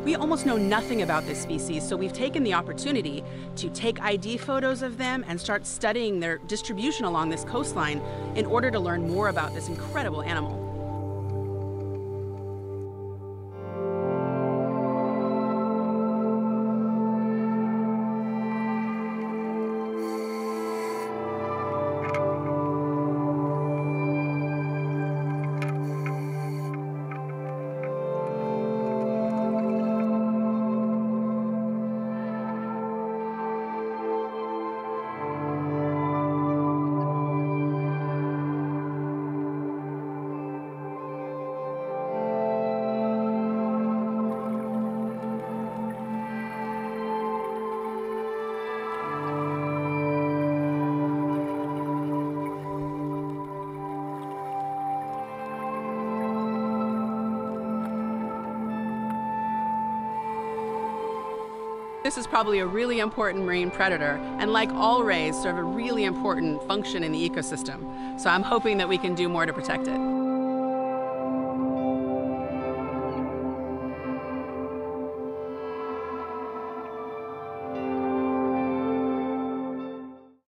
We almost know nothing about this species, so we've taken the opportunity to take ID photos of them and start studying their distribution along this coastline in order to learn more about this incredible animal. This is probably a really important marine predator, and like all rays, serve a really important function in the ecosystem. So I'm hoping that we can do more to protect it.